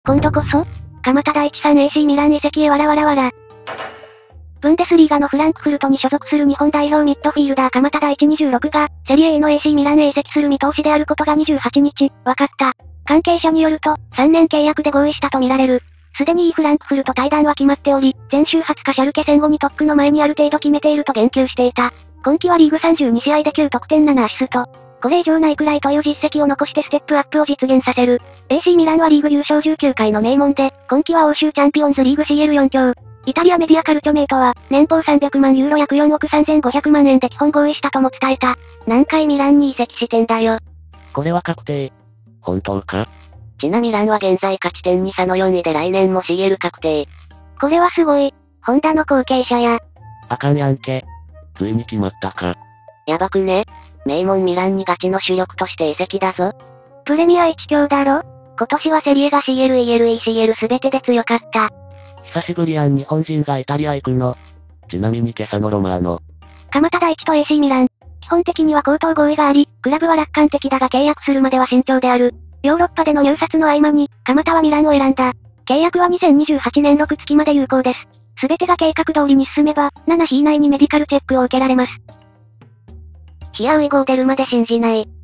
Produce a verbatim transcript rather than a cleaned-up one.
今度こそ鎌田大地さん エーシー ミラン移籍へわらわらわら。ブンデスリーガのフランクフルトに所属する日本代表ミッドフィールダー鎌田大地にじゅうろくが、セリエ A の エーシー ミランへ移籍する見通しであることがにじゅうはちにち、分かった。関係者によると、さんねん契約で合意したとみられる。すでに E フランクフルト対談は決まっており、先週はつかシャルケ戦後に特区の前にある程度決めていると言及していた。今季はリーグさんじゅうにしあいできゅうとくてんななアシスト。これ以上ないくらいという実績を残してステップアップを実現させる。エーシー ミランはリーグ優勝じゅうきゅうかいの名門で、今季は欧州チャンピオンズリーグ シーエルよん 強。イタリアメディアカルチョメイトは、年俸さんびゃくまんユーロ約よんおくさんぜんごひゃくまんえんで基本合意したとも伝えた。 何回ミランに移籍してんだよ。 これは確定。本当か？ ちなミランは現在勝ち点に差のよんいで来年も シーエル 確定。 これはすごい。 ホンダの後継者や。 あかんやんけ。ついに決まったか。 やばくね？名門ミランにガチの主力として移籍だぞ。 プレミアいち強だろ？ 今年はセリエが シーエル、イーエルイー、シーエル 全てで強かった。 久しぶりやん日本人がイタリア行くの。ちなみに今朝のロマーノ。 鎌田大地と エーシー ミラン。基本的には口頭合意があり、クラブは楽観的だが契約するまでは慎重である。ヨーロッパでの入札の合間に、鎌田はミランを選んだ。契約はにせんにじゅうはちねんろくがつまで有効です。すべてが計画通りに進めば、ななひ以内にメディカルチェックを受けられます。 ヒアウイゴー出るまで信じない。